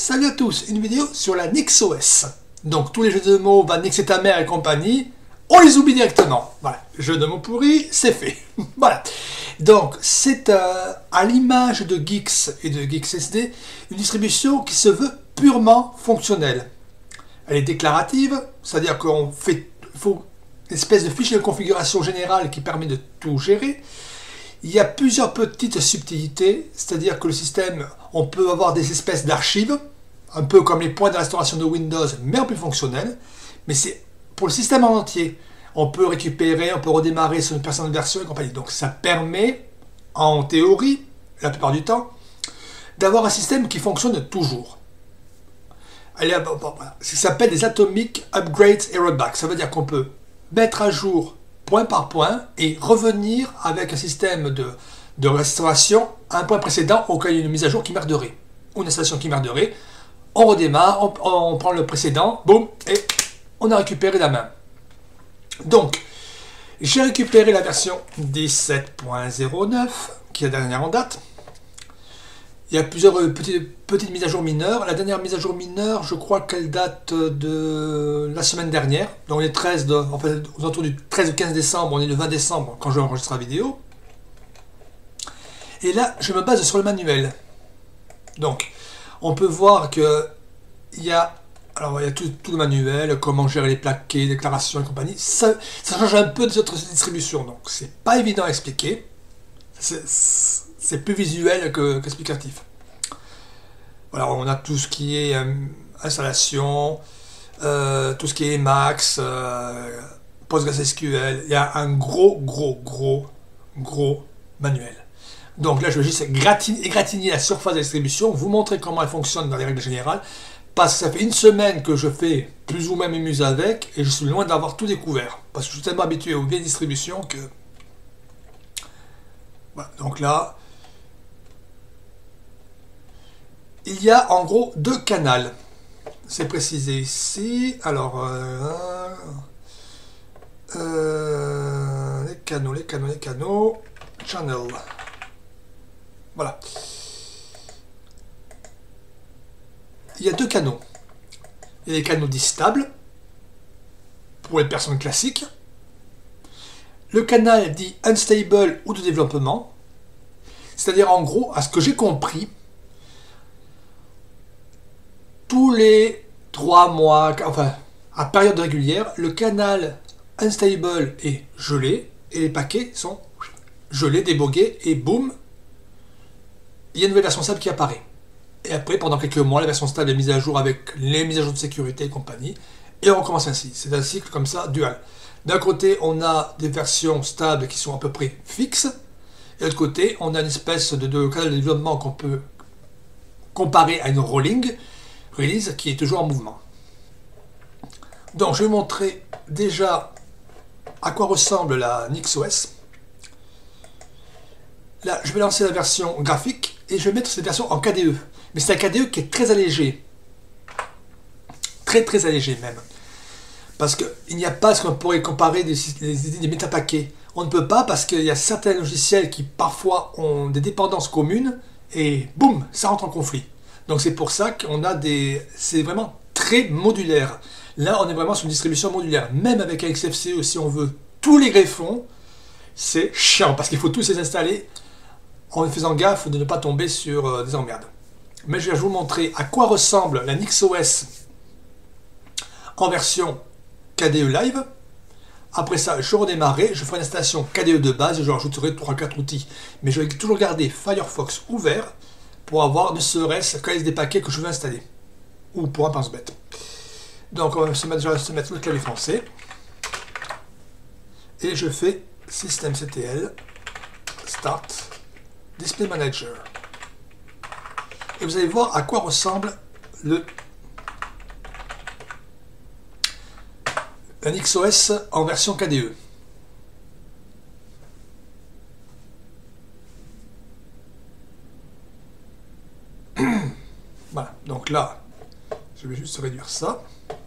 Salut à tous, une vidéo sur la NixOS. Donc tous les jeux de mots, va nixer ta mère et compagnie, on les oublie directement. Voilà, jeu de mots pourri, c'est fait. Voilà. Donc c'est à l'image de Geeks et de GeeksSD, une distribution qui se veut purement fonctionnelle. Elle est déclarative, c'est-à-dire qu'on faut une espèce de fichier de configuration générale qui permet de tout gérer. Il y a plusieurs petites subtilités, c'est-à-dire que le système, on peut avoir des espèces d'archives, un peu comme les points de restauration de Windows, mais en plus fonctionnel. Mais c'est pour le système en entier. On peut récupérer, on peut redémarrer sur une précédente version et compagnie. Donc ça permet, en théorie, la plupart du temps, d'avoir un système qui fonctionne toujours. Voilà. Ça s'appelle des Atomic Upgrades et Rollbacks. Ça veut dire qu'on peut mettre à jour point par point et revenir avec un système de restauration à un point précédent au cas où il y a une mise à jour qui merderait ou une installation qui merderait. On redémarre, on prend le précédent, boum, et on a récupéré la main. Donc, j'ai récupéré la version 17.09 qui est la dernière en date. Il y a plusieurs petites mises à jour mineures. La dernière mise à jour mineure, je crois qu'elle date de la semaine dernière. Donc les 13 aux alentours du 13 ou 15 décembre, on est le 20 décembre quand je enregistre la vidéo. Et là, je me base sur le manuel. Donc, on peut voir que il y a tout le manuel, comment gérer les plaquets, déclarations et compagnie. Ça change un peu des autres distributions, donc c'est pas évident à expliquer. C'est plus visuel qu'explicatif. Voilà, on a tout ce qui est installation, tout ce qui est Emacs, PostgreSQL. Il y a un gros manuel. Donc là, je vais juste égratigner la surface de la distribution, vous montrer comment elle fonctionne dans les règles générales, parce que ça fait une semaine que je fais plus ou moins mes muses avec, et je suis loin d'avoir tout découvert, parce que je suis tellement habitué aux vieilles distributions que... Voilà, donc là... Il y a en gros deux canaux. C'est précisé ici. Alors, les canaux. Channel. Voilà. Il y a deux canaux. Il y a les canaux dits stables, pour les personnes classiques. Le canal dit unstable ou de développement. C'est-à-dire, en gros, à ce que j'ai compris, tous les 3 mois, enfin, à période régulière, le canal unstable est gelé et les paquets sont gelés, débogués et boum, il y a une nouvelle version stable qui apparaît. Et après, pendant quelques mois, la version stable est mise à jour avec les mises à jour de sécurité et compagnie. Et on recommence ainsi. C'est un cycle comme ça, dual. D'un côté, on a des versions stables qui sont à peu près fixes. Et de l'autre côté, on a une espèce de canal de développement qu'on peut comparer à une rolling release qui est toujours en mouvement. Donc je vais vous montrer déjà à quoi ressemble la NixOS. Là, je vais lancer la version graphique et je vais mettre cette version en KDE. Mais c'est un KDE qui est très allégé. Très allégé même. Parce qu'il n'y a pas ce qu'on pourrait comparer des métapaquets. On ne peut pas parce qu'il y a certains logiciels qui parfois ont des dépendances communes et boum, ça rentre en conflit. Donc c'est pour ça qu'on a c'est vraiment très modulaire. Là, on est vraiment sur une distribution modulaire. Même avec un XFCE, si on veut tous les greffons, c'est chiant parce qu'il faut tous les installer en faisant gaffe de ne pas tomber sur des emmerdes. Mais je vais vous montrer à quoi ressemble la NixOS en version KDE Live. Après ça, je redémarrerai, je ferai une installation KDE de base et je rajouterai 3-4 outils. Mais je vais toujours garder Firefox ouvert pour avoir ne serait-ce que des paquets que je veux installer. Ou pour un pense-bête. Donc on va se mettre le clavier français. Et je fais systemctl start display manager. Et vous allez voir à quoi ressemble la NixOS en version KDE. Voilà, donc là, je vais juste réduire ça.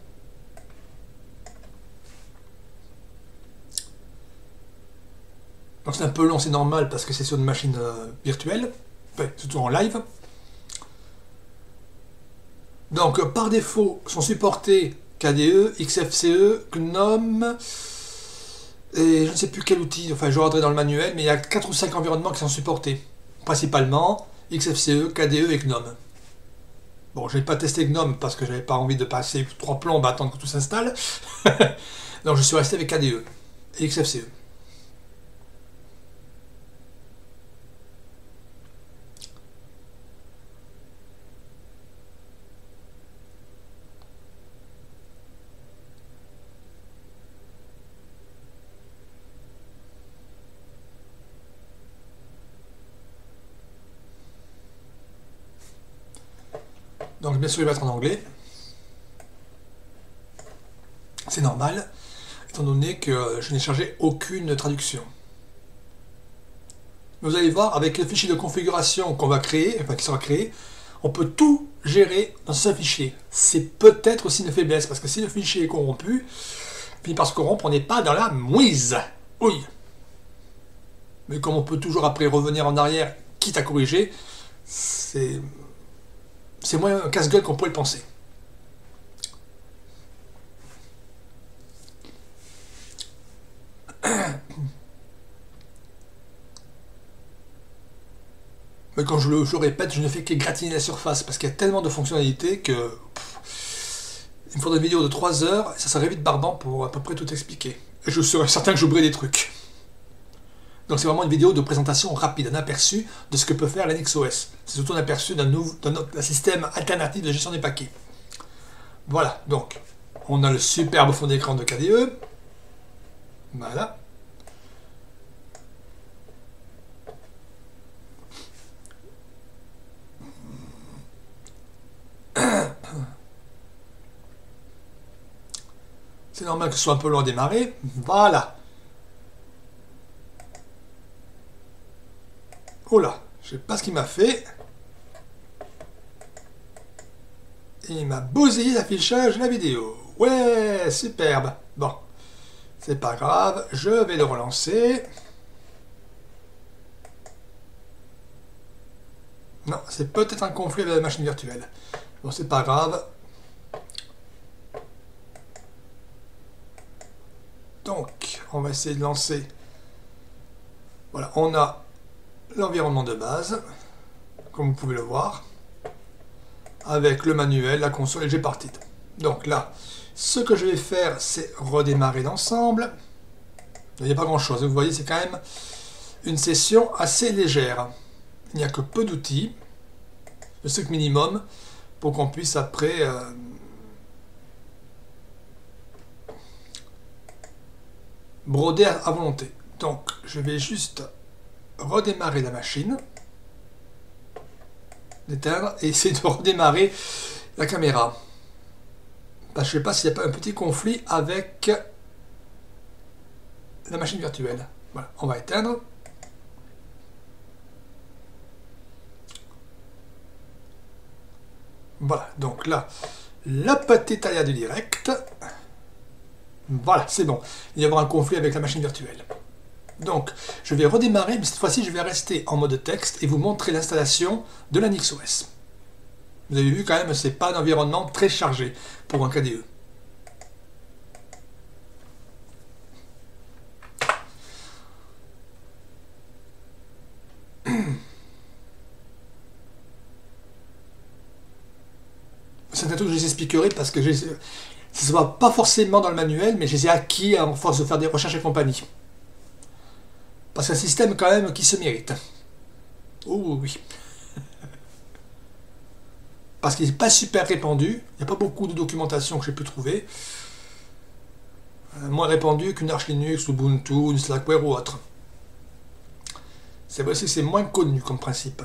Donc c'est un peu long, c'est normal parce que c'est sur une machine virtuelle, enfin, surtout en live. Donc par défaut sont supportés KDE, XFCE, GNOME et je ne sais plus quel outil, enfin je regarderai dans le manuel, mais il y a 4 ou 5 environnements qui sont supportés. Principalement XFCE, KDE et GNOME. Bon, je n'ai pas testé GNOME parce que j'avais pas envie de passer 3 plombes à attendre que tout s'installe. Donc je suis resté avec KDE et XFCE. Donc bien sûr il va être en anglais. C'est normal, étant donné que je n'ai chargé aucune traduction. Vous allez voir, avec le fichier de configuration qu'on va créer, enfin qui sera créé, on peut tout gérer dans ce fichier. C'est peut-être aussi une faiblesse, parce que si le fichier est corrompu, finit par se corrompre, on n'est pas dans la mouise. Oui. Mais comme on peut toujours après revenir en arrière, quitte à corriger, c'est moins un casse-gueule qu'on pourrait le penser. Mais quand je le répète, je ne fais que gratiner la surface, parce qu'il y a tellement de fonctionnalités que il me faudrait une vidéo de 3 heures, et ça serait vite barbant pour à peu près tout expliquer. Et je serais certain que j'oublierai des trucs. Donc c'est vraiment une vidéo de présentation rapide, un aperçu de ce que peut faire l'NXOS. C'est surtout un aperçu d'un système alternatif de gestion des paquets. Voilà, donc on a le superbe fond d'écran de KDE. Voilà. C'est normal que ce soit un peu long à démarrer. Voilà. Oh là, je sais pas ce qu'il m'a fait. Et il m'a bousillé l'affichage de la vidéo. Ouais, superbe. Bon, c'est pas grave, je vais le relancer. Non, c'est peut-être un conflit avec la machine virtuelle. Bon, c'est pas grave. Donc, on va essayer de lancer. Voilà, on a l'environnement de base, comme vous pouvez le voir, avec le manuel, la console et le Gparted. Donc là, ce que je vais faire, c'est redémarrer l'ensemble. Il n'y a pas grand-chose, vous voyez, c'est quand même une session assez légère. Il n'y a que peu d'outils, le strict minimum, pour qu'on puisse après broder à volonté. Donc, je vais juste redémarrer la machine, l'éteindre et essayer de redémarrer la caméra. Parce que je ne sais pas s'il n'y a pas un petit conflit avec la machine virtuelle. Voilà, on va éteindre. Voilà, donc là, la petite taille du direct. Voilà, c'est bon. Il va y avoir un conflit avec la machine virtuelle. Donc, je vais redémarrer, mais cette fois-ci, je vais rester en mode texte et vous montrer l'installation de la NixOS. Vous avez vu quand même, c'est pas un environnement très chargé pour un KDE. C'est un truc que je vous expliquerai parce que ça ne va pas forcément dans le manuel, mais je les ai acquis en force de faire des recherches et compagnie. Parce que c'est un système quand même qui se mérite. Oh oui. Parce qu'il n'est pas super répandu. Il n'y a pas beaucoup de documentation que j'ai pu trouver. Moins répandu qu'une Arch Linux, Ubuntu, une Slackware ou autre. C'est vrai que c'est moins connu comme principe.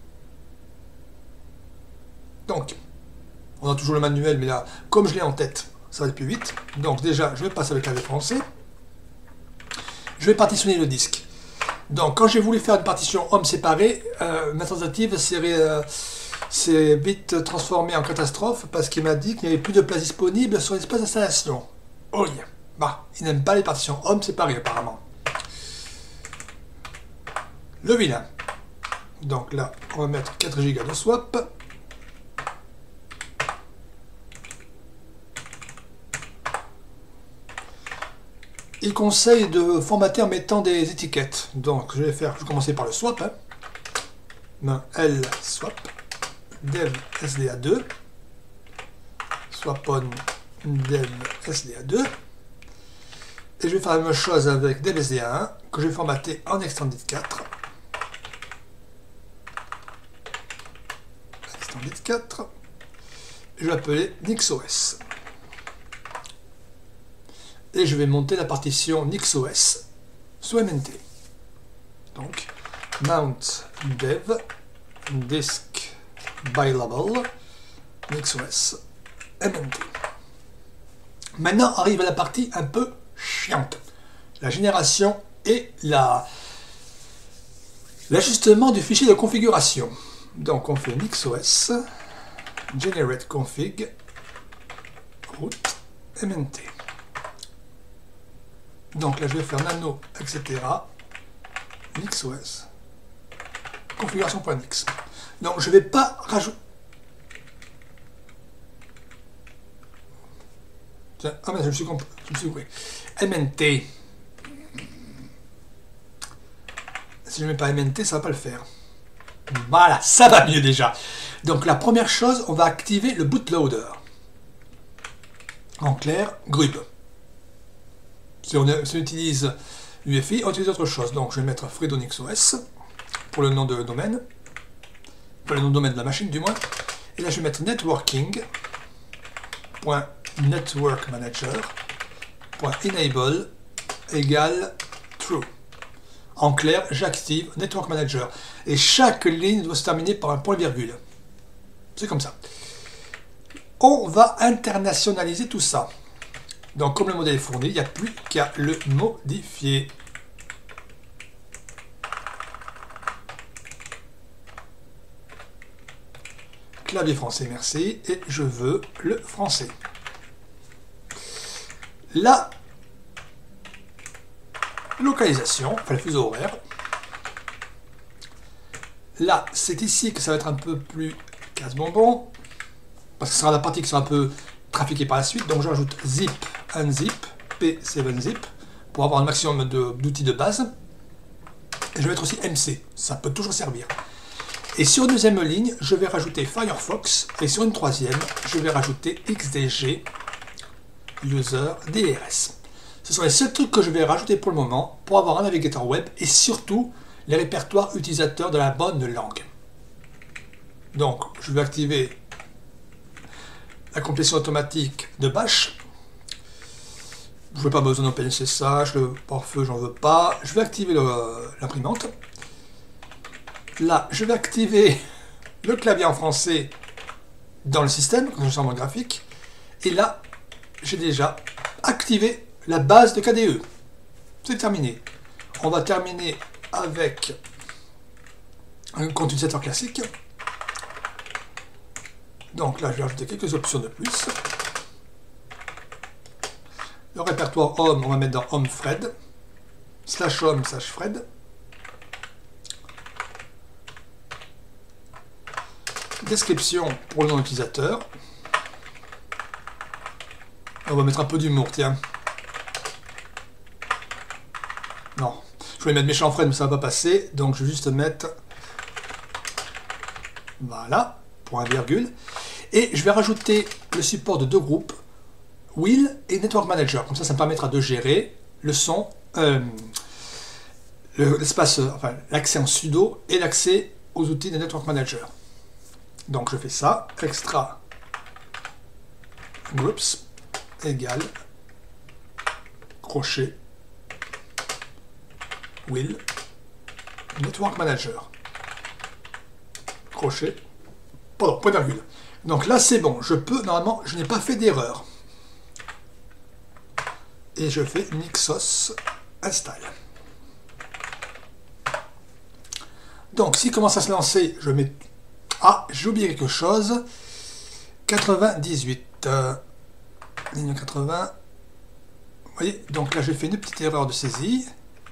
Donc, on a toujours le manuel, mais là, comme je l'ai en tête, ça va être plus vite. Donc déjà, je vais passer avec la français. Je vais partitionner le disque. Donc, quand j'ai voulu faire une partition home séparée, ma tentative s'est vite transformée en catastrophe parce qu'il m'a dit qu'il n'y avait plus de place disponible sur l'espace d'installation. Oh yeah. Bah, il n'aime pas les partitions home séparées apparemment. Le vilain. Donc là, on va mettre 4 Go de swap. il conseille de formater en mettant des étiquettes. Donc je vais commencer par le swap. L swap dev sda2 swap on dev sda2 et je vais faire la même chose avec dev sda1 que je vais formater en extended 4. Extended 4. Je vais l'appeler NixOS. Et je vais monter la partition NixOS sous MNT. Donc, mount dev disk by label NixOS MNT. Maintenant arrive la partie un peu chiante. La génération et l'ajustement du fichier de configuration. Donc on fait NixOS generate config root MNT. Donc là je vais faire nano etc NixOS configuration.nix. Donc je ne vais pas rajouter. Ah mais je me suis compris. MNT. Si je ne mets pas MNT, ça ne va pas le faire. Voilà, ça va mieux déjà. Donc la première chose, on va activer le bootloader. En clair, grub. Si on utilise UEFI, on utilise autre chose. Donc je vais mettre Fredo NixOS pour le nom de domaine. Pour le nom de domaine de la machine du moins. Et là je vais mettre networking.networkmanager.enable égale true. En clair, j'active Network Manager. Et chaque ligne doit se terminer par un point-virgule. C'est comme ça. On va internationaliser tout ça. Donc, comme le modèle est fourni, il n'y a plus qu'à le modifier. Clavier français, merci. Et je veux le français. La localisation, enfin le fuseau horaire. Là, c'est ici que ça va être un peu plus casse-bonbon, parce que ce sera la partie qui sera un peu trafiquée par la suite. Donc j'ajoute zip, unzip, p7zip, pour avoir un maximum d'outils de base. Et je vais mettre aussi MC, ça peut toujours servir. Et sur une deuxième ligne, je vais rajouter Firefox, et sur une troisième, je vais rajouter XDG, User DRS. Ce sont les seuls trucs que je vais rajouter pour le moment pour avoir un navigateur web et surtout les répertoires utilisateurs de la bonne langue. Donc, je vais activer la complétion automatique de Bash. Je n'ai pas besoin d'OpenSSH, le pare-feu, j'en veux pas. Je vais activer l'imprimante. Là, je vais activer le clavier en français dans le système, comme changement graphique. Et là, j'ai déjà activé la base de KDE. C'est terminé. On va terminer avec un compte utilisateur classique. Donc là, je vais ajouter quelques options de plus. Le répertoire home, on va mettre dans home Fred. /home /Fred. Description pour le nom utilisateur. On va mettre un peu d'humour, tiens. Non, je voulais mettre méchant Fred, mais ça va pas passer. Donc je vais juste mettre... Voilà, point virgule. Et je vais rajouter le support de deux groupes, Will et Network Manager. Comme ça me permettra de gérer le son, l'espace, enfin l'accès en sudo et l'accès aux outils de Network Manager. Donc je fais ça, extra groups égale crochet Will Network Manager crochet pardon, point virgule. Donc là c'est bon, je peux, normalement je n'ai pas fait d'erreur et je fais Nixos install. Donc s'il commence à se lancer, je mets... Ah, j'ai oublié quelque chose. 98 ligne 80. Vous voyez, donc là j'ai fait une petite erreur de saisie.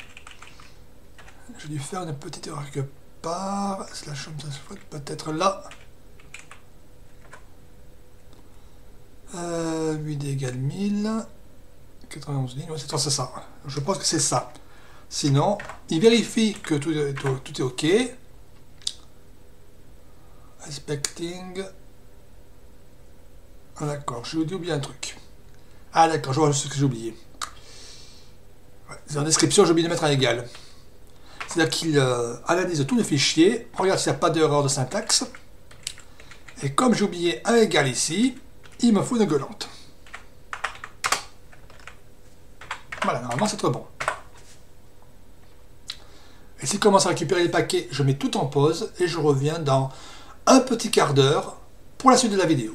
J'ai dû faire une petite erreur quelque part. Slash peut-être là. 8D égale 1000. 91 lignes, ouais, c'est ça. Je pense que c'est ça. Sinon, il vérifie que tout est OK. Inspecting. Ah, d'accord, j'ai oublié un truc. Ah d'accord, je vois ce que j'ai oublié. Ouais, dans la description, j'ai oublié de mettre un égal. C'est-à-dire qu'il analyse tous les fichiers, regarde s'il n'y a pas d'erreur de syntaxe. Et comme j'ai oublié un égal ici, il me faut une gueulante. Voilà, normalement c'est très bon. Et s'il commence à récupérer les paquets, je mets tout en pause et je reviens dans un petit quart d'heure pour la suite de la vidéo.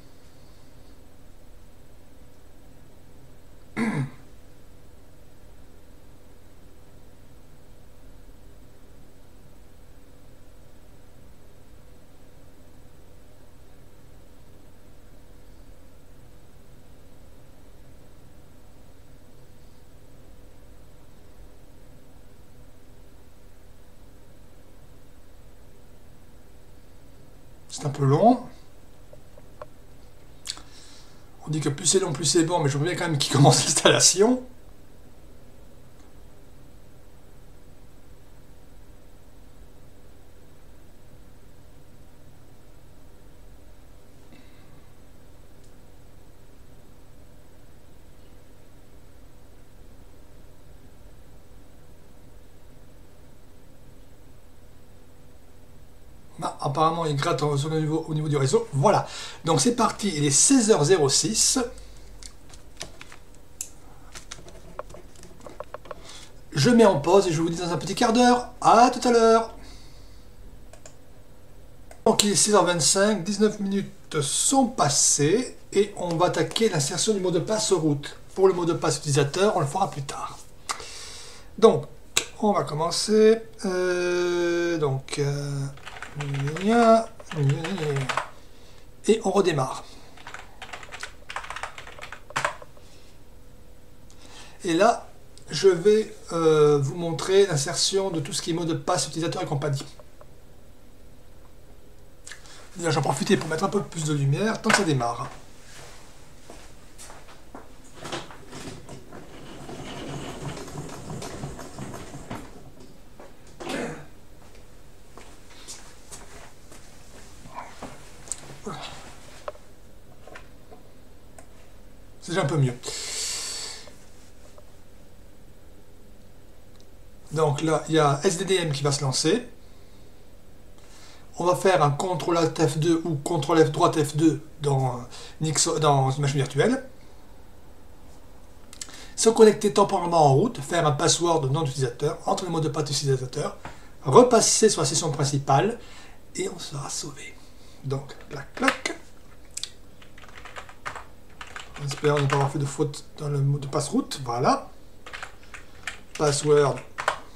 C'est un peu long. On dit que plus c'est long, plus c'est bon, mais je veux bien quand même qu'il commence l'installation. Ah, apparemment, il gratte au niveau du réseau. Voilà. Donc c'est parti. Il est 16h06. Je mets en pause et je vous dis dans un petit quart d'heure. À tout à l'heure. Donc il est 6h25. 19 minutes sont passées. Et on va attaquer l'insertion du mot de passe route. Pour le mot de passe utilisateur, on le fera plus tard. Donc, on va commencer. Et on redémarre. Et là, je vais vous montrer l'insertion de tout ce qui est mot de passe utilisateur et compagnie. Déjà, j'en profite pour mettre un peu plus de lumière tant que ça démarre. C'est déjà un peu mieux. Donc là, il y a SDDM qui va se lancer. On va faire un CTRL ALT F2 ou CTRL F droite F2 dans une machine virtuelle. Se connecter temporairement en route, faire un password de nom d'utilisateur, entre les mots de passe utilisateur, repasser sur la session principale et on sera sauvé. Donc, clac, clac. J'espère ne pas avoir fait de faute dans le mot de passe route. Voilà. Password.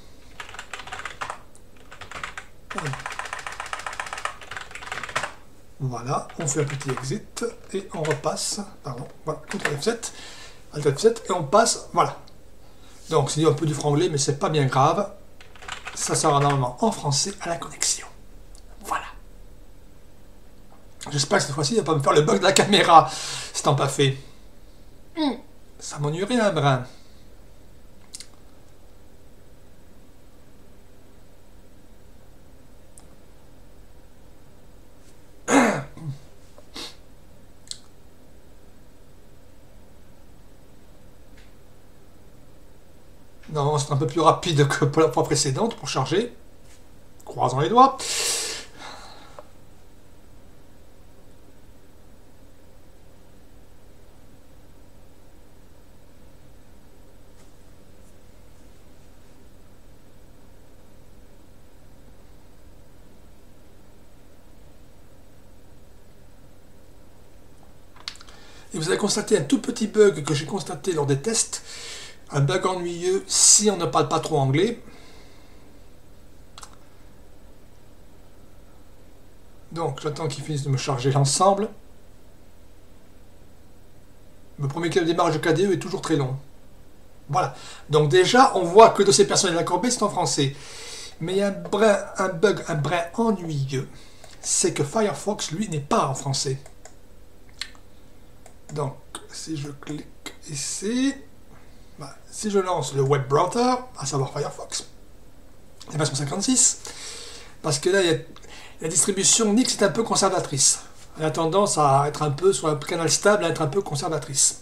Voilà, on fait un petit exit et on repasse. Pardon, voilà, CTRL F7, Alt F7 et on passe. Voilà. Donc c'est un peu du franglais, mais c'est pas bien grave. Ça sera normalement en français à la connexion. Voilà. J'espère que cette fois-ci, il ne va pas me faire le bug de la caméra. C'est tant pas fait. Ça m'ennuierait un brin. Non, c'est un peu plus rapide que pour la fois précédente pour charger. Croisons les doigts. Et vous avez constaté un tout petit bug que j'ai constaté lors des tests. Un bug ennuyeux si on ne parle pas trop anglais. Donc j'attends qu'il finisse de me charger l'ensemble. Me promet que le démarrage de KDE est toujours très long. Voilà. Donc déjà, on voit que le dossier personnel accordé, c'est en français. Mais il y a un bug ennuyeux. C'est que Firefox, lui, n'est pas en français. Donc, si je clique ici... Voilà. Si je lance le web browser, à savoir Firefox, la version 56, parce que là, la distribution Nix est un peu conservatrice. Elle a tendance à être un peu, sur un canal stable, à être un peu conservatrice.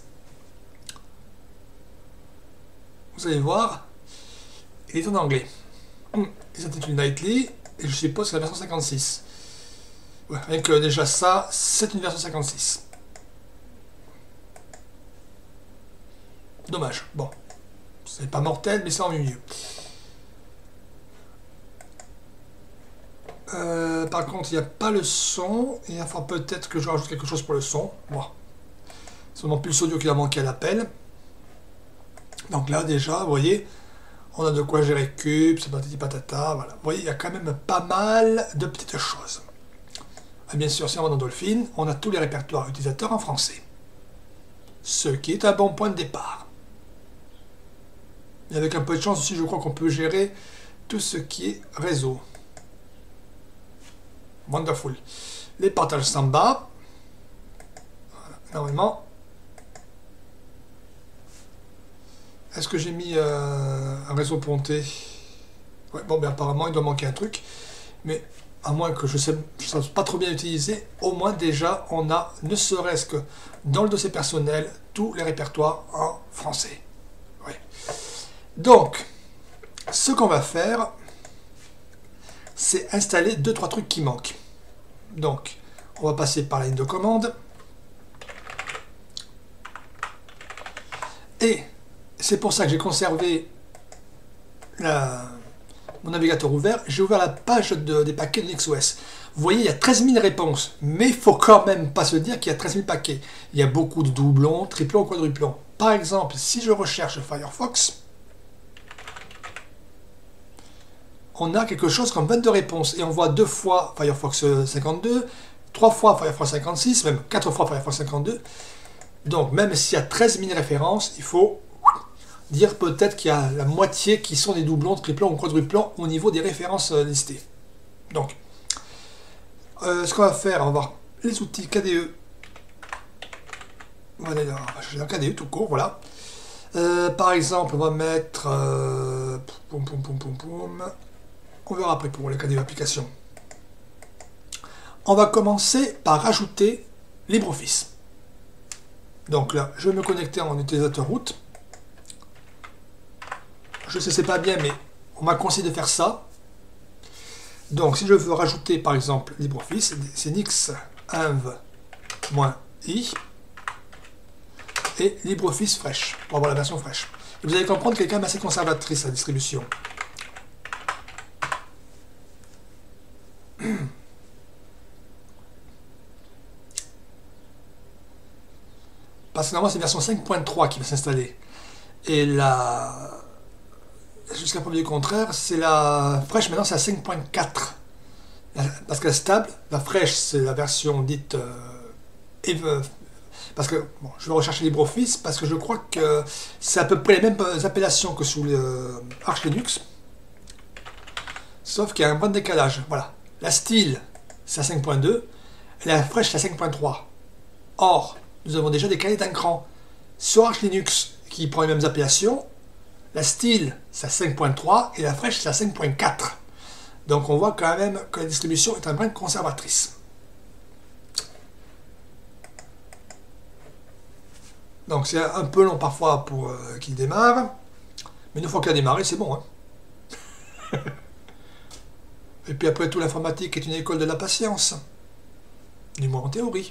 Vous allez voir, il est en anglais. Il s'intitule Nightly, et je suppose que c'est la version 56. Ouais, rien que déjà ça, c'est une version 56. Dommage. Bon, c'est pas mortel, mais c'est en milieu. Par contre, il n'y a pas le son. Il va falloir peut-être que je rajoute quelque chose pour le son. Bon. C'est seulement Pulse Audio qui a manqué à l'appel. Donc là, déjà, vous voyez, on a de quoi gérer Cube, c'est patati patata. Voilà. Vous voyez, il y a quand même pas mal de petites choses. Et bien sûr, si on va dans Dolphin, on a tous les répertoires utilisateurs en français. Ce qui est un bon point de départ. Et avec un peu de chance aussi, je crois qu'on peut gérer tout ce qui est réseau. Wonderful. Les partages Samba. Voilà, normalement. Est-ce que j'ai mis un réseau ponté? Ouais, bon, ben apparemment, il doit manquer un truc. Mais à moins que je ne sache pas trop bien utiliser, au moins déjà, on a, ne serait-ce que dans le dossier personnel, tous les répertoires en français. Ouais. Donc, ce qu'on va faire, c'est installer 2-3 trucs qui manquent. Donc, on va passer par la ligne de commande. Et c'est pour ça que j'ai conservé mon navigateur ouvert. J'ai ouvert la page des paquets de NixOS. Vous voyez, il y a 13 000 réponses. Mais il ne faut quand même pas se dire qu'il y a 13 000 paquets. Il y a beaucoup de doublons, triplons, quadruplons. Par exemple, si je recherche Firefox, on a quelque chose comme 22 réponses. Et on voit 2 fois Firefox 52, 3 fois Firefox 56, même 4 fois Firefox 52. Donc, même s'il y a 13 000 références, il faut dire peut-être qu'il y a la moitié qui sont des doublons, triplons ou quadruplons au niveau des références listées. Donc, ce qu'on va faire, on va voir les outils KDE. Voilà, j'ai un KDE tout court, voilà. Par exemple, on va mettre... on verra après pour les KDE applications. On va commencer par rajouter LibreOffice. Donc là, je vais me connecter en utilisateur root. Je sais c'est pas bien, mais on m'a conseillé de faire ça. Donc si je veux rajouter par exemple LibreOffice, c'est nix-env-i et LibreOffice Fresh, pour avoir la version fraîche. Et vous allez comprendre qu'elle est quand même assez conservatrice la distribution. Parce que normalement c'est version 5.3 qui va s'installer. Et la... jusqu'à preuve du contraire, c'est la fraîche maintenant c'est à 5.4. Parce que la stable, la fraîche c'est la version dite parce que bon, je vais rechercher LibreOffice parce que je crois que c'est à peu près les mêmes appellations que sous le Arch Linux, sauf qu'il y a un bon décalage. Voilà, la style c'est à 5.2 et la fraîche c'est à 5.3. Or, nous avons déjà décalé d'un cran. Sur Arch Linux qui prend les mêmes appellations, la style c'est à 5.3 et la fraîche c'est à 5.4. Donc on voit quand même que la distribution est un brin conservatrice. Donc c'est un peu long parfois pour qu'il démarre, mais une fois qu'il a démarré, c'est bon. Hein. Et puis après tout, l'informatique est une école de la patience, du moins en théorie.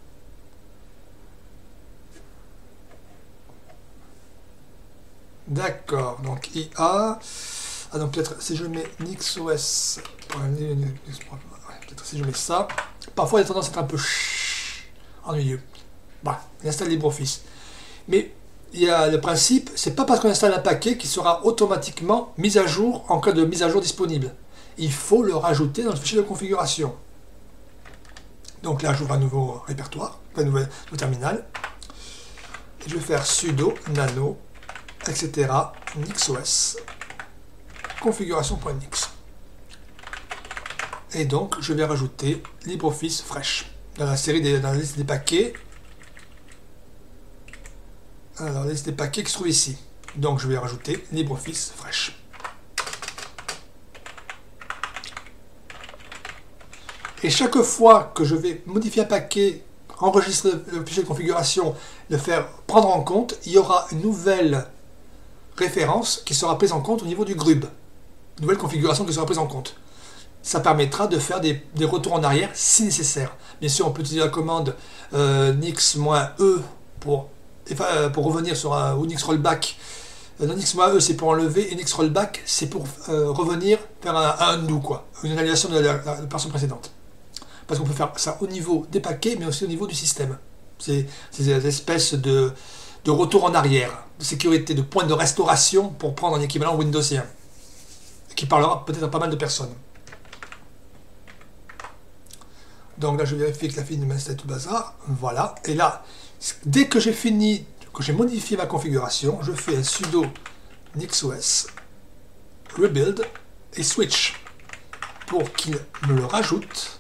D'accord, donc IA. Ah donc peut-être si je mets NixOS, peut-être si je mets ça, parfois il a tendance à être un peu ennuyeux. Voilà, il installe LibreOffice. Mais il y a le principe, c'est pas parce qu'on installe un paquet qu'il sera automatiquement mis à jour en cas de mise à jour disponible. Il faut le rajouter dans le fichier de configuration. Donc là, j'ouvre un nouveau répertoire, un nouveau terminal. Et je vais faire sudo nano, etc. nixOS configuration.nix. Et donc, je vais rajouter LibreOffice Fresh dans la série dans la liste des paquets. Alors, la liste des paquets qui se trouve ici. Donc je vais rajouter LibreOffice Fresh. Et chaque fois que je vais modifier un paquet, enregistrer le fichier de configuration, le faire prendre en compte, il y aura une nouvelle référence qui sera prise en compte au niveau du GRUB. Une nouvelle configuration qui sera prise en compte. Ça permettra de faire des retours en arrière si nécessaire. Bien sûr, on peut utiliser la commande nix-e pour revenir sur un ou nix rollback. Nix-e c'est pour enlever et nix rollback c'est pour revenir faire un undo, quoi, une annulation de la version précédente. Parce qu'on peut faire ça au niveau des paquets, mais aussi au niveau du système. C'est des espèces de retour en arrière, de sécurité, de points de restauration pour prendre un équivalent Windows 1, qui parlera peut-être à pas mal de personnes. Donc là, je vérifie que la fille de m'installe tout bazar. Voilà. Et là, dès que j'ai fini, que j'ai modifié ma configuration, je fais un sudo nixos rebuild et switch pour qu'il me le rajoute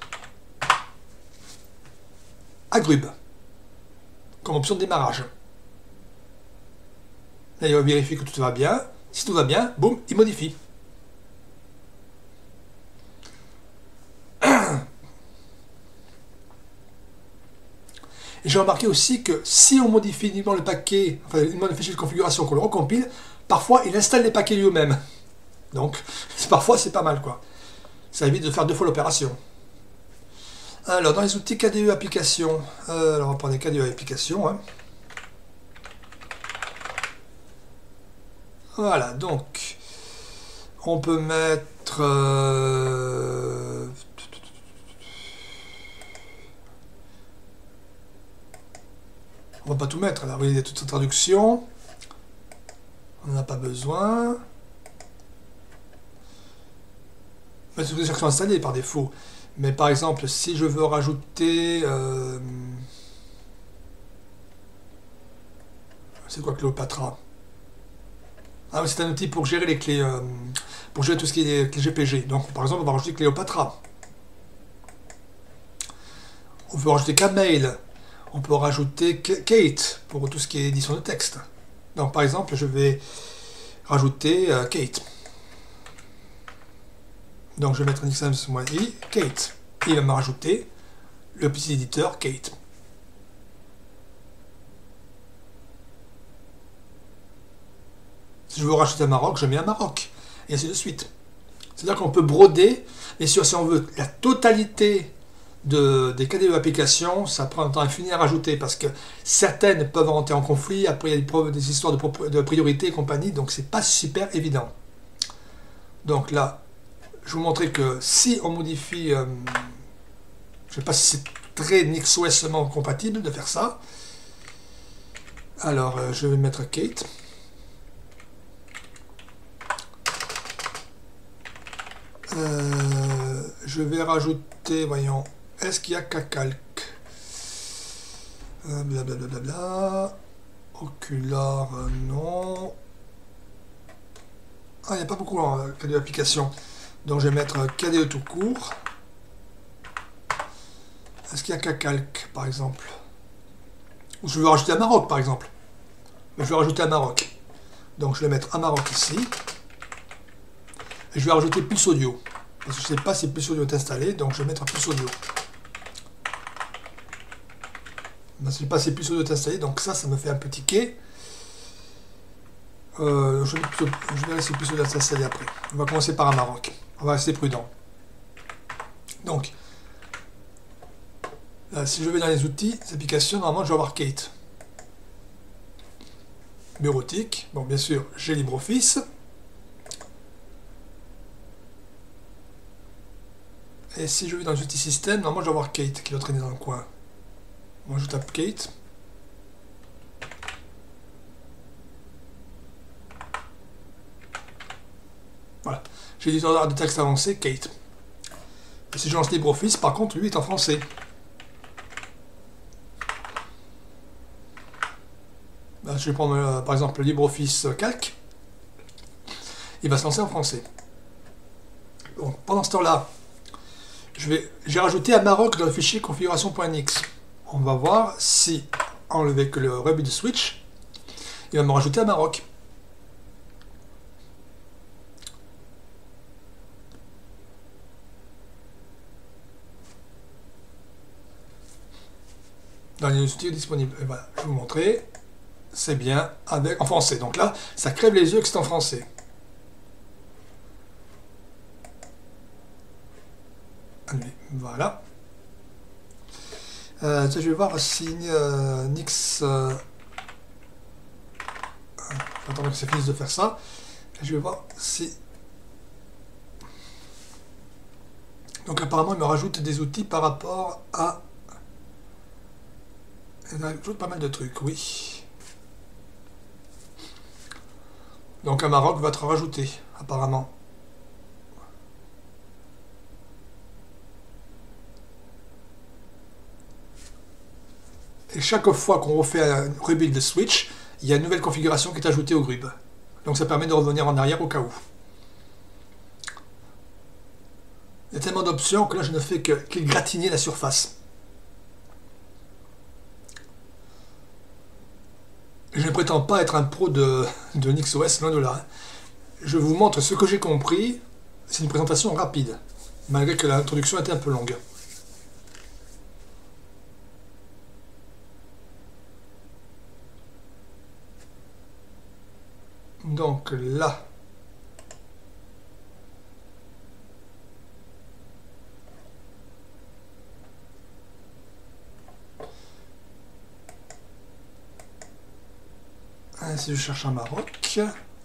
à GRUB comme option de démarrage. Là, il va vérifier que tout va bien. Si tout va bien, boum, il modifie. J'ai remarqué aussi que si on modifie uniquement le paquet, enfin uniquement le fichier de configuration, qu'on le recompile, parfois il installe les paquets lui-même. Donc parfois c'est pas mal, quoi. Ça évite de faire 2 fois l'opération. Alors dans les outils KDE application, alors on va prendre les KDE application. Hein. Voilà, donc on peut mettre on va pas tout mettre, là, vous voyez, toute cette traduction. On n'en a pas besoin. Mais c'est des sont installées par défaut. Mais par exemple, si je veux rajouter... c'est quoi Cléopatra? Ah oui, c'est un outil pour gérer les clés... pour gérer tout ce qui est clés GPG. Donc par exemple, on va rajouter Cléopatra. On peut rajouter Kmail. On peut rajouter Kate pour tout ce qui est édition de texte. Donc par exemple, je vais rajouter Kate. Donc je vais mettre un XM-i, Kate. Et il va me rajouter le petit éditeur Kate. Si je veux rajouter un Maroc, je mets un Maroc. Et ainsi de suite. C'est-à-dire qu'on peut broder, mais si on veut la totalité des KDE applications, ça prend un temps infini à rajouter parce que certaines peuvent rentrer en conflit, après il y a des histoires de priorité et compagnie, donc c'est pas super évident. Donc là, je vais vous montrer que si on modifie, je ne sais pas si c'est très NixOS compatible de faire ça. Alors je vais mettre Kate. Je vais rajouter, voyons, est-ce qu'il y a Kacalc? Blablabla. Ocular, non. Ah, il n'y a pas beaucoup en KDE application. Donc je vais mettre KDE tout court. Est-ce qu'il y a Kacalc, par exemple? Ou je veux rajouter un Maroc, par exemple. Mais je vais rajouter un Maroc. Donc je vais mettre un Maroc ici. Et je vais rajouter Pulse Audio. Parce que je ne sais pas si Pulse Audio est installé, donc je vais mettre Pulse Audio. Je ne sais pas si Pulse Audio est installé, donc ça me fait un peu tiquer. Je vais laisser Pulse Audio est installé après. On va commencer par un Maroc. On va rester prudent. Donc, là, si je vais dans les outils, les applications, normalement je vais avoir Kate. Bureautique. Bon, bien sûr, j'ai LibreOffice. Et si je vais dans les outils système, normalement je vais avoir Kate qui doit traîner dans le coin. Moi je tape Kate. Voilà. J'ai l'éditeur de texte avancé, Kate. Et si je lance LibreOffice, par contre, lui est en français. Là, je vais prendre par exemple LibreOffice Calc. Il va se lancer en français. Donc pendant ce temps-là, j'ai rajouté un Maroc dans le fichier configuration.nix. On va voir si, enlever que le rebuild switch, il va me rajouter un Maroc. dans les outils disponibles. Et voilà, je vais vous montrer. C'est bien avec en français. Donc là, ça crève les yeux que c'est en français. Allez, voilà. Je vais voir si Nix. Attends que ça finisse de faire ça. Je vais voir si. Donc apparemment, il me rajoute des outils par rapport à. Il rajoute pas mal de trucs, oui. Donc un Maroc va être rajouté, apparemment. Et chaque fois qu'on refait un rebuild de Switch, il y a une nouvelle configuration qui est ajoutée au GRUB. Donc ça permet de revenir en arrière au cas où. Il y a tellement d'options que là je ne fais que gratigner la surface. Je ne prétends pas être un pro de NixOS, loin de là. Je vous montre ce que j'ai compris. C'est une présentation rapide, malgré que l'introduction était un peu longue. Donc là, si je cherche un Maroc,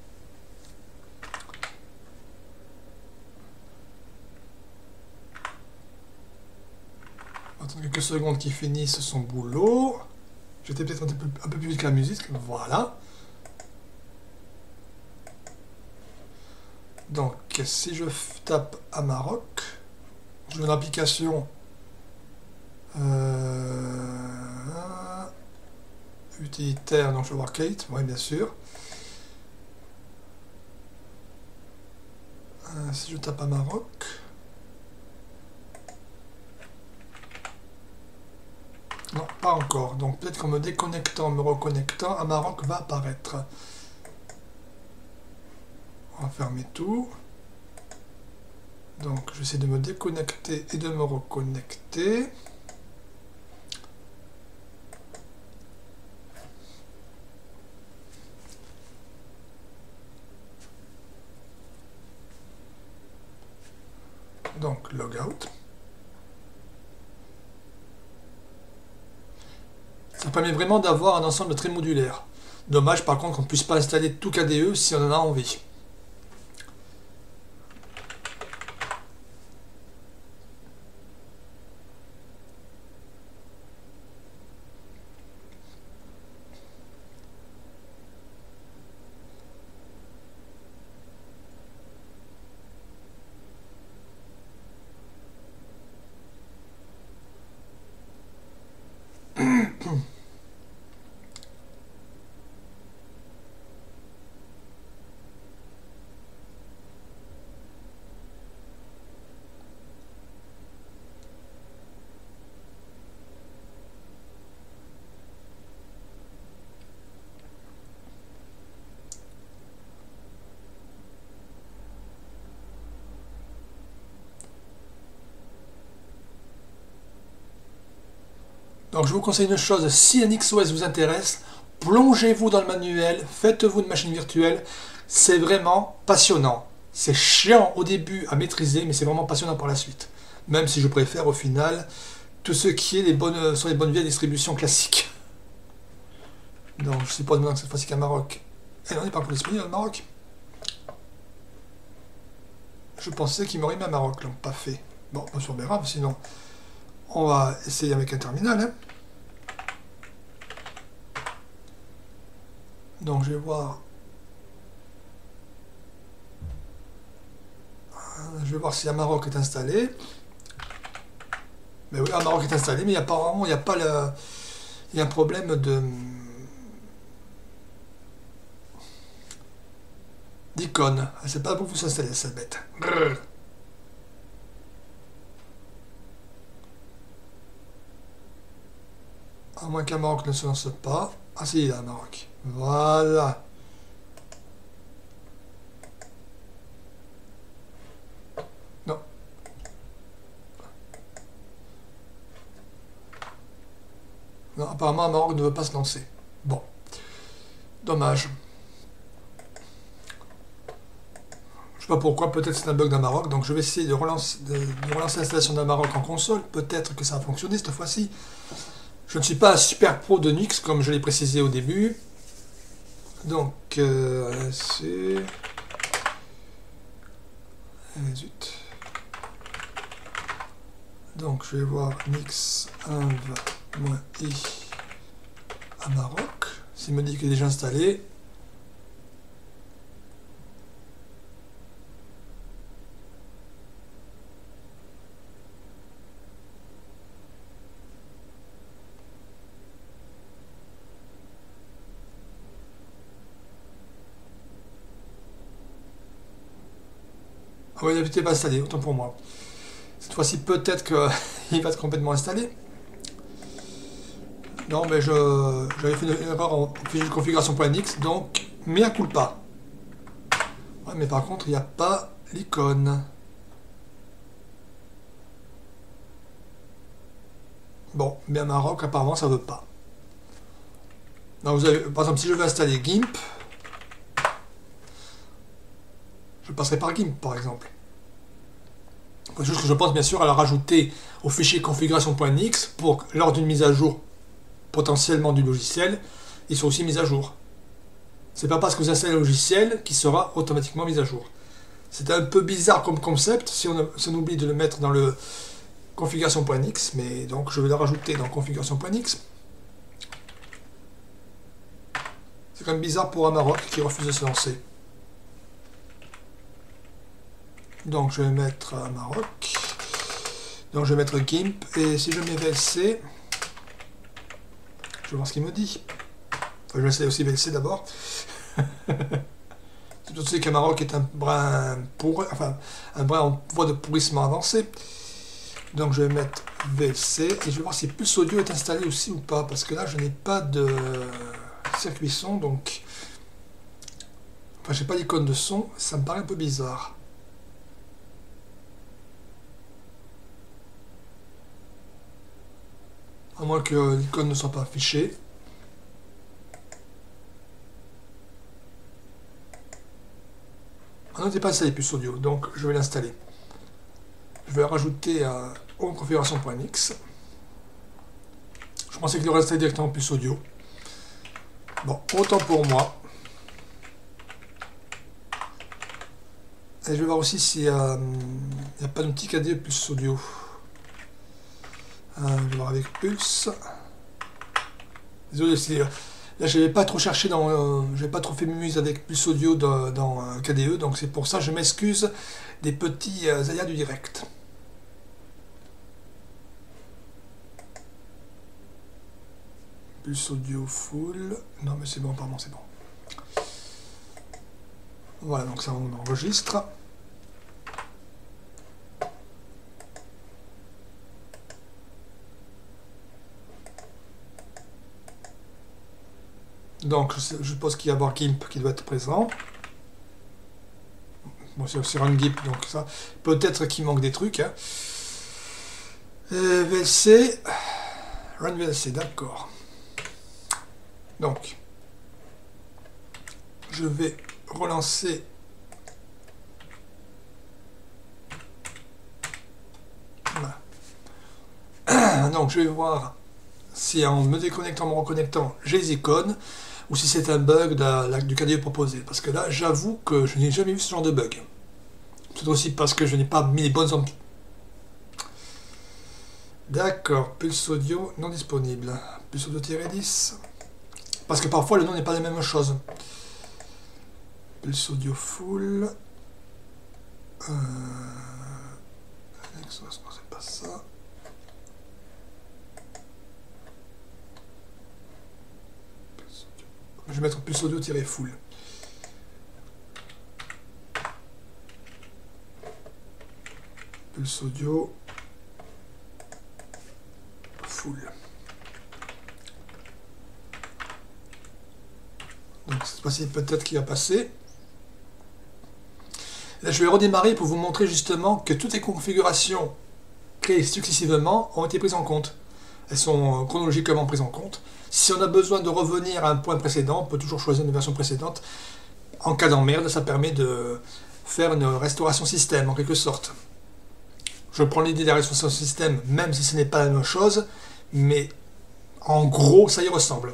attends quelques secondes qu'il finisse son boulot. J'étais peut-être un peu plus vite que la musique, voilà. Donc si je tape à Maroc, je vais dans l'application utilitaire, donc je vais voir Kate, oui bien sûr. Si je tape à Maroc, non, pas encore. Donc peut-être qu'en me déconnectant, me reconnectant, un Maroc va apparaître. On va fermer tout. Donc j'essaie de me déconnecter et de me reconnecter. Donc logout. Ça permet vraiment d'avoir un ensemble très modulaire. Dommage par contre qu'on ne puisse pas installer tout KDE si on en a envie. Donc je vous conseille une chose, si un NixOS vous intéresse, plongez-vous dans le manuel, faites-vous une machine virtuelle, c'est vraiment passionnant. C'est chiant au début à maîtriser, mais c'est vraiment passionnant par la suite. Même si je préfère au final tout ce qui est sont les bonnes vieilles distributions classiques. Donc je suppose maintenant que cette fois-ci qu'un Maroc. Et on n'est pas pour disponible le Maroc. Je pensais qu'il m'aurait mis un Maroc, donc pas fait. Bon, pas sur grave, sinon on va essayer avec un terminal. Hein. Donc je vais voir. Je vais voir si un Maroc est installé. Mais oui, un Maroc est installé, mais apparemment il n'y a pas le. Il y a un problème d'icône. C'est pas pour vous s'installer cette bête. Brrr. À moins qu'un Maroc ne se lance pas. Ah si, il a un Maroc. Voilà. Non. Non, apparemment, Amarok ne veut pas se lancer. Bon. Dommage. Je sais pas pourquoi, peut-être c'est un bug d'Amarok, donc je vais essayer de relancer l'installation d'Amarok en console. Peut-être que ça va fonctionner cette fois-ci. Je ne suis pas un super pro de Nix, comme je l'ai précisé au début. Donc, c'est... Zut. Donc, je vais voir Nix inv-i Amarok. S'il me dit qu'il est déjà installé. Ah oui, il n'était pas installé, autant pour moi. Cette fois-ci, peut-être qu'il va être complètement installé. Non, mais j'avais fait une erreur en fichier de configuration.nix, donc mea culpa. Ouais, mais par contre, il n'y a pas l'icône. Bon, mais Amarok, apparemment, ça ne veut pas. Non, vous avez, par exemple, si je veux installer GIMP, je passerai par GIMP, par exemple. C'est juste que je pense bien sûr à la rajouter au fichier configuration.nix pour que lors d'une mise à jour potentiellement du logiciel, ils sont aussi mis à jour. C'est pas parce que vous installez le logiciel qu'il sera automatiquement mis à jour. C'est un peu bizarre comme concept si on oublie de le mettre dans le configuration.nix, mais donc je vais le rajouter dans configuration.nix. C'est quand même bizarre pour Amarok qui refuse de se lancer. Donc je vais mettre Amarok. Donc je vais mettre GIMP. Et si je mets VLC, je vais voir ce qu'il me dit. Enfin, je vais essayer aussi VLC d'abord. C'est pour ça qu'Amarok est un brin en voie de pourrissement avancé. Donc je vais mettre VLC et je vais voir si Pulse Audio est installé aussi ou pas. Parce que là je n'ai pas de circuit son. Donc enfin j'ai pas d'icône de son. Ça me paraît un peu bizarre. À moins que l'icône ne soit pas affichée. Ah non, n'est pas installé Pulse Audio, donc je vais l'installer. Je vais rajouter à home configuration.nix. Je pensais qu'il aurait installé directement Pulse Audio. Bon, autant pour moi. Et je vais voir aussi s'il n'y a pas d'outil KDE Pulse Audio. Je vais voir avec Pulse. Désolé, là je n'ai pas trop cherché je n'ai pas trop fait mumuse avec Pulse Audio dans KDE, donc c'est pour ça je m'excuse des petits aléas du direct. Pulse Audio full. Non mais c'est bon, pardon, c'est bon. Voilà, donc ça on enregistre. Donc je suppose qu'il y a avoir GIMP qui doit être présent. Bon, c'est aussi Run GIMP, donc ça, peut-être qu'il manque des trucs. Hein. VLC, Run VLC, d'accord. Donc, je vais relancer. Voilà. Donc, je vais voir si en me déconnectant, me reconnectant, j'ai les icônes, ou si c'est un bug du KDE proposé. Parce que là, j'avoue que je n'ai jamais vu ce genre de bug. C'est aussi parce que je n'ai pas mis les bonnes options. D'accord, Pulse Audio non disponible. Pulse Audio-10. Parce que parfois le nom n'est pas la même chose. Pulse Audio full. Non, c'est pas ça. Je vais mettre Pulse Audio-full. Pulse Audio full. Donc cette fois-ci peut-être qu'il va passer. Là je vais redémarrer pour vous montrer justement que toutes les configurations créées successivement ont été prises en compte. elles sont chronologiquement prises en compte. Si on a besoin de revenir à un point précédent, on peut toujours choisir une version précédente. En cas d'emmerde, ça permet de faire une restauration système, en quelque sorte. Je prends l'idée de la restauration système, même si ce n'est pas la même chose, mais en gros, ça y ressemble.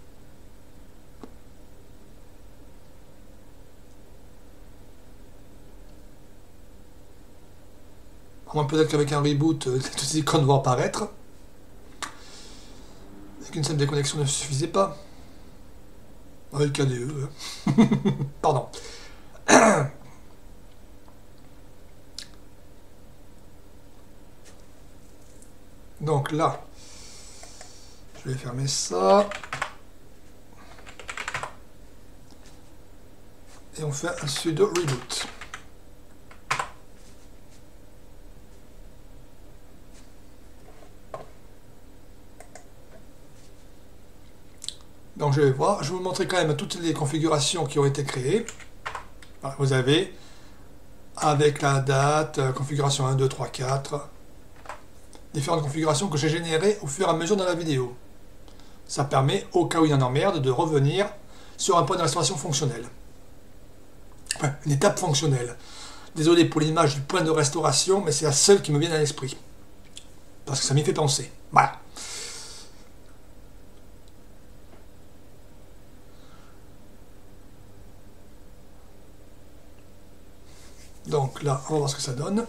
Moins peut-être qu'avec un reboot, toutes ces icônes vont apparaître. Et qu'une simple déconnexion ne suffisait pas. Avec KDE. Pardon. Donc là, je vais fermer ça. Et on fait un sudo reboot. Donc je vais voir, je vais vous montrer quand même toutes les configurations qui ont été créées. Voilà, vous avez, avec la date, configuration 1, 2, 3, 4, différentes configurations que j'ai générées au fur et à mesure dans la vidéo. Ça permet, au cas où il y en emmerde, de revenir sur un point de restauration fonctionnel. Enfin, une étape fonctionnelle. Désolé pour l'image du point de restauration, mais c'est la seule qui me vient à l'esprit. Parce que ça m'y fait penser. Voilà. Donc là, on va voir ce que ça donne.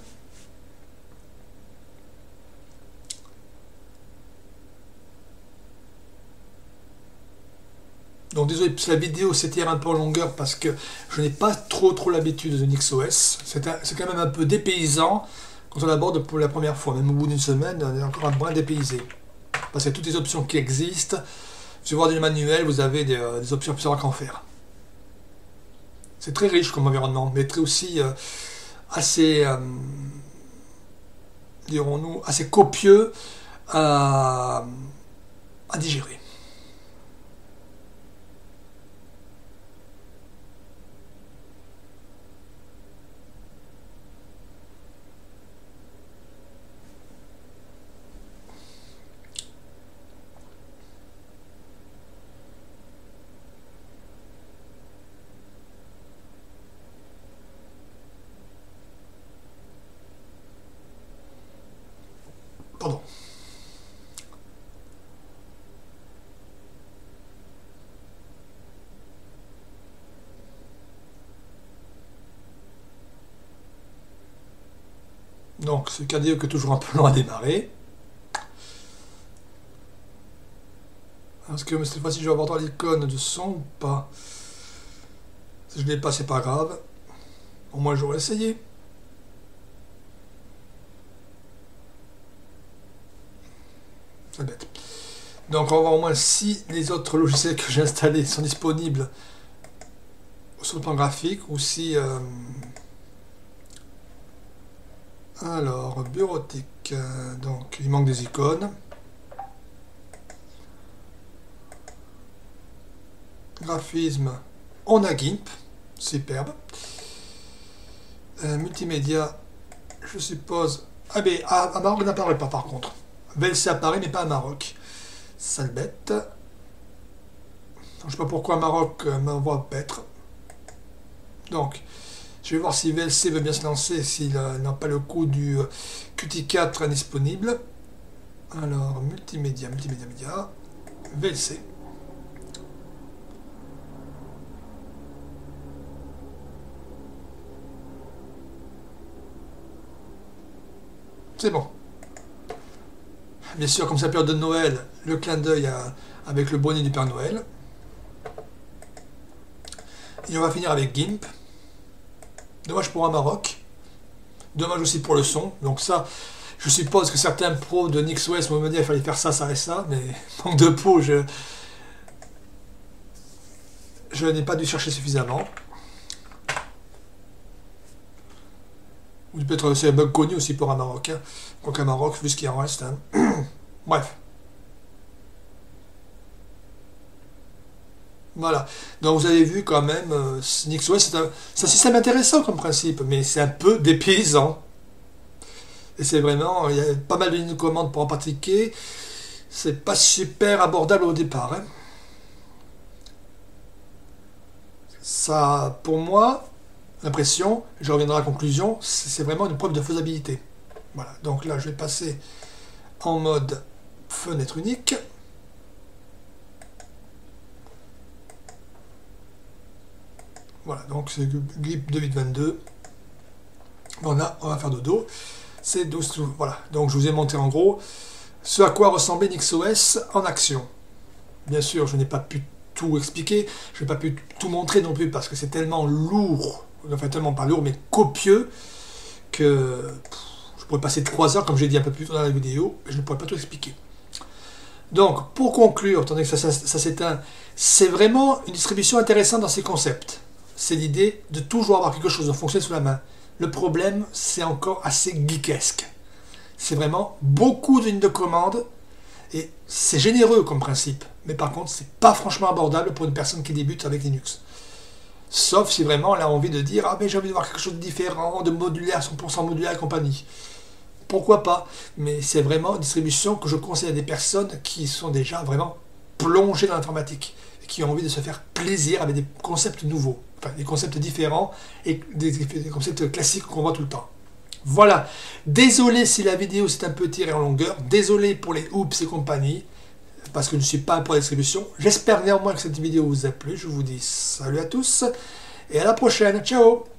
Donc désolé, la vidéo s'étire un peu en longueur parce que je n'ai pas trop l'habitude de NixOS. C'est quand même un peu dépaysant quand on l'aborde pour la première fois. Même au bout d'une semaine, on est encore un brin dépaysé. Parce qu'il y a toutes les options qui existent. Si vous regardez le manuel, vous avez des options pour savoir qu'en faire. C'est très riche comme environnement, mais très aussi assez, dirons-nous, assez copieux à digérer. Pardon. Donc, ce KDE qui est toujours un peu long à démarrer. Est-ce que cette fois-ci je vais avoir l'icône de son ou pas? Si je ne l'ai pas, c'est pas grave. Au moins j'aurais essayé. C'est bête. Donc on va voir au moins si les autres logiciels que j'ai installés sont disponibles sur le plan graphique ou si... Alors, bureautique, donc il manque des icônes. Graphisme, on a GIMP, superbe. Multimédia, je suppose... Ah mais à Maroc n'apparaît pas par contre. VLC apparaît mais pas à Maroc. Sale bête. Je sais pas pourquoi Maroc m'envoie paître. Donc, je vais voir si VLC veut bien se lancer, s'il n'a pas le coup du Qt4 indisponible. Alors, multimédia, VLC. C'est bon. Bien sûr, comme c'est la période de Noël, le clin d'œil avec le bonnet du Père Noël. Et on va finir avec GIMP. Dommage pour un Maroc. Dommage aussi pour le son. Donc ça, je suppose que certains pros de NixOS m'ont dit qu'il fallait faire ça, ça et ça. Mais manque de peau, je n'ai pas dû chercher suffisamment. Ou peut-être c'est un bug connu aussi pour un Marocain. Quoiqu'un Maroc, vu ce qu'il en reste. Hein. Bref. Voilà. Donc vous avez vu quand même, NixOS, c'est un système intéressant comme principe, mais c'est un peu dépaysant. Et c'est vraiment, il y a pas mal de lignes de commande pour en pratiquer. c'est pas super abordable au départ. Hein. Ça, pour moi, l'impression, je reviendrai à la conclusion, c'est vraiment une preuve de faisabilité. Voilà, donc là je vais passer en mode fenêtre unique. Voilà, donc c'est GLIP 2022. On va faire dodo. C'est 12, voilà, donc je vous ai montré en gros ce à quoi ressemblait NixOS en action. Bien sûr, je n'ai pas pu tout expliquer, je n'ai pas pu tout montrer non plus parce que c'est tellement lourd, enfin tellement pas lourd mais copieux que je pourrais passer 3 heures comme j'ai dit un peu plus tôt dans la vidéo et je ne pourrais pas tout expliquer. Donc pour conclure, étant donné que ça s'éteint, c'est vraiment une distribution intéressante dans ses concepts. C'est l'idée de toujours avoir quelque chose de fonctionnel sous la main. Le problème, c'est encore assez geekesque. C'est vraiment beaucoup de lignes de commande et c'est généreux comme principe. Mais par contre, c'est pas franchement abordable pour une personne qui débute avec Linux. Sauf si vraiment elle a envie de dire « Ah mais j'ai envie de voir quelque chose de différent, de modulaire, 100% modulaire et compagnie ». Pourquoi pas? Mais c'est vraiment une distribution que je conseille à des personnes qui sont déjà vraiment plongées dans l'informatique et qui ont envie de se faire plaisir avec des concepts nouveaux, enfin des concepts différents et des concepts classiques qu'on voit tout le temps. Voilà, désolé si la vidéo s'est un peu tirée en longueur, désolé pour les oops et compagnie, parce que je ne suis pas pour la distribution. J'espère néanmoins que cette vidéo vous a plu, je vous dis salut à tous, et à la prochaine, ciao!